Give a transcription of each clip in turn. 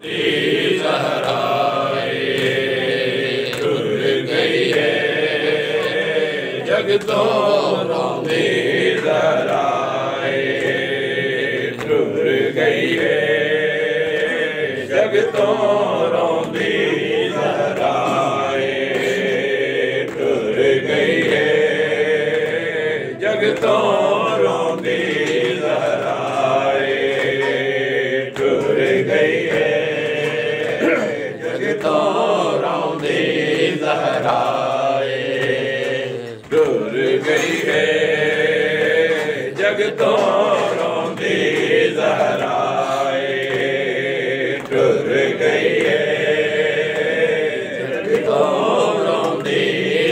जग तो रोंदी ज़हराए टुर गई है, जग तो रोंदी ज़हराए टुर गई है, जग तो रोंदी ज़हराए टुर गई है, जग तो रोंदी ज़हराए टुर गई है, जग तो रोंदी ज़हराए टुर गई है, जग तो रोंदी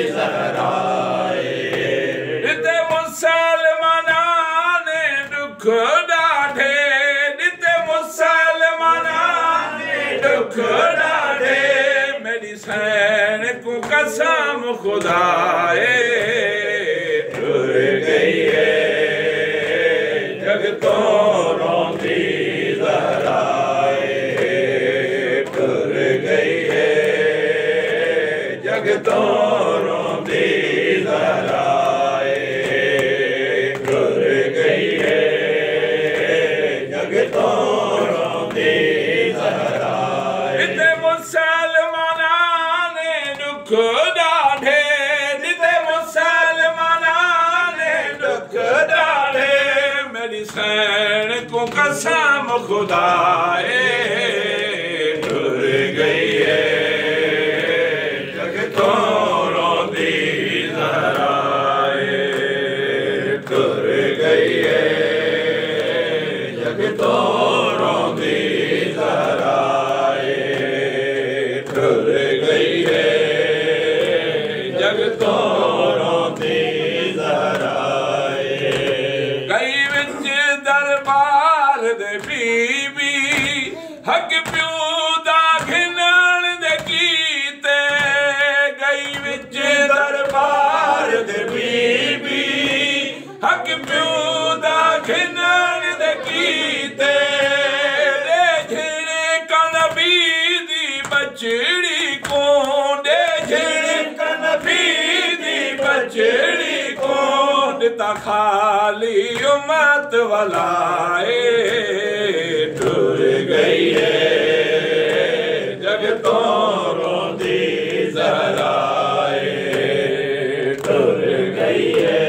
ज़हराए। दिते मुसलमाना ने दुख डाढे, दिते मुसलमाना ने दुख डाढे, मेरी सैन को कसम खुदाए टुर गई है, जग तो रोंदी ज़हराए टुर गई है, जग तो रोंदी ज़हराए टुर गई है, जग तो रोंदी ज़हराए। दिते मुसलमाना ने दुख डाढे, दिते मुसलमाना ने दुख डाढे, मेरी सैन को कसम खुदाए टुर गई है, जग तो रोंदी ज़हराए टुर गई है, जग तो रोंदी ज़हराए टुर गई है, जग तो रोंदी ज़हराए। गई विच दरबार दे बीबी, हक प्यू दा घिनण दे कीते, गई विच दरबार दे बीबी, हक प्यू दा घिनण दे कीते, दे झिड़क नबी दी बचड़ी को, दे झिड़क नबी दी बचड़ी को, दिता खाली उम्मत वलाए टुर गई है, जग तो रोंदी ज़हराए टुर गई है,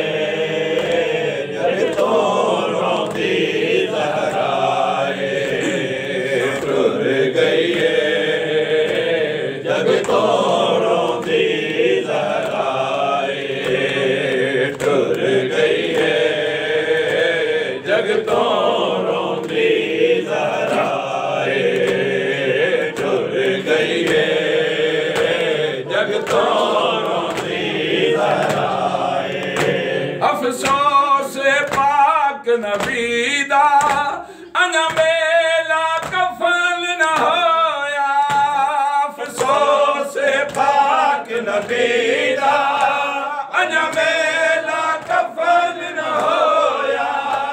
जग तो रोंदी ज़हराए टुर गई है, जग तो रोंदी ज़हराए टुर गई है, जग तो रोंदी ज़हराए टुर गई है, जग तो रोंदी ज़हराए। अफसोस पाक नबी दा अना मेला कफन न होया, अफसोस पाक नबी दा अना मेला कफन न होया,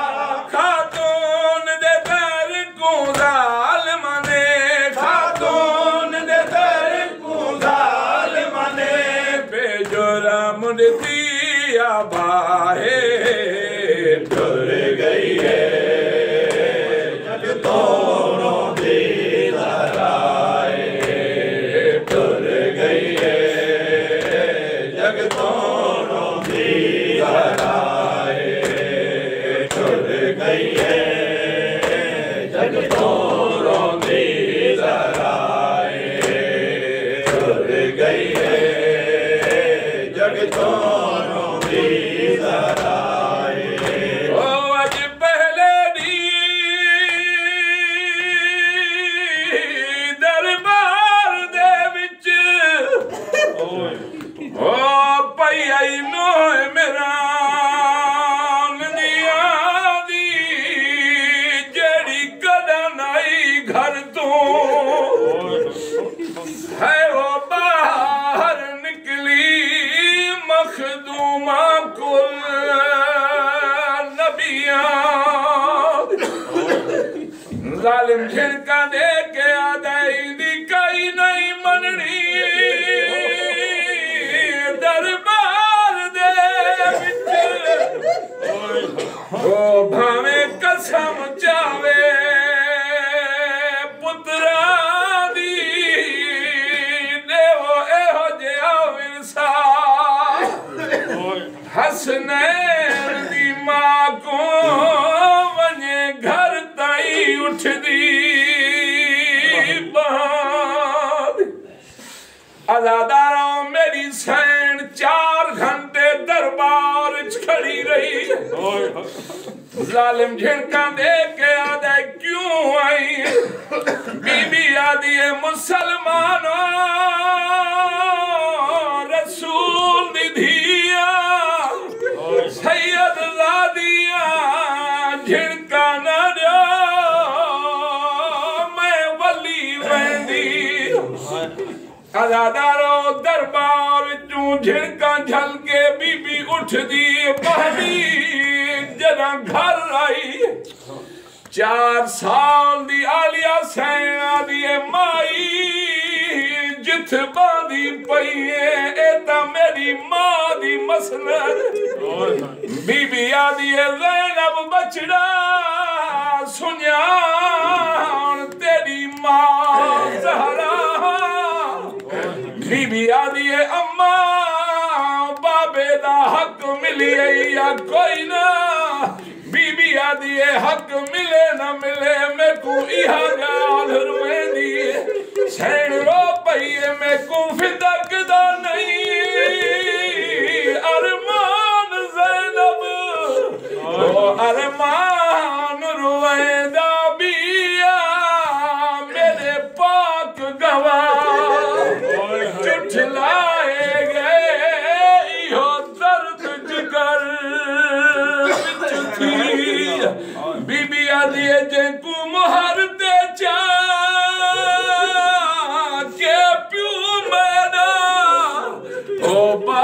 खातून दे दर को ज़ालिम ने, खातून दे दर को ज़ालिम ने, बेजुर्म दिया बाहे टुर गई है, जग तो रोंदी ज़हराए टुर गई है, जग तो रोंदी ज़हराए टुर गई है, जग तो रोंदी ज़हराए टुर गई है, जग तो रोंदी ज़हराए। ओ अज पहले दी दरबार दे विच ओ पई आई नोए मेरा नदिया दी, जेड़ी कदन आई घर तो है वो बाहर निकली मखदूमा कुल नबिया, जालिम झिड़का दे के आदा अजादारों मेरी सैन 4 घंटे दरबार खड़ी रही। जालिम झिड़का दे के आदे क्यों आई? बीबी आदि है मुसलमानों रसूल दिधिया सैयद लादिया झिड़का न दो मैं वली वेंदी। अजादारो दरबार चू झिड़का झल के बीबी उठ दी पहली जरा घर आई। 4 साल दी आलिया सैना दी माई जिथ बांधी पई है ए ता मेरी मां दी मसनद। बीबी आदि ज़ैनब बचड़ा सुन्यान तेरी मां ज़हरा। बीबी आदि अम्मा बाबे दा हक मिली या कोई ना। बीबी आदि हक मिले ना मिले मैं को इहा गाल रुवेंदी। सैन रो पई मैं को फिदक दा नहीं अरमान ज़ैनब ओ अरमान रुवेंदा बिया मेरे पाक गवाह चुठलाए गए यो दर्द जिगर विच थी। बीबी आदि जेकू मुहर दे चा के प्यू मैना ओ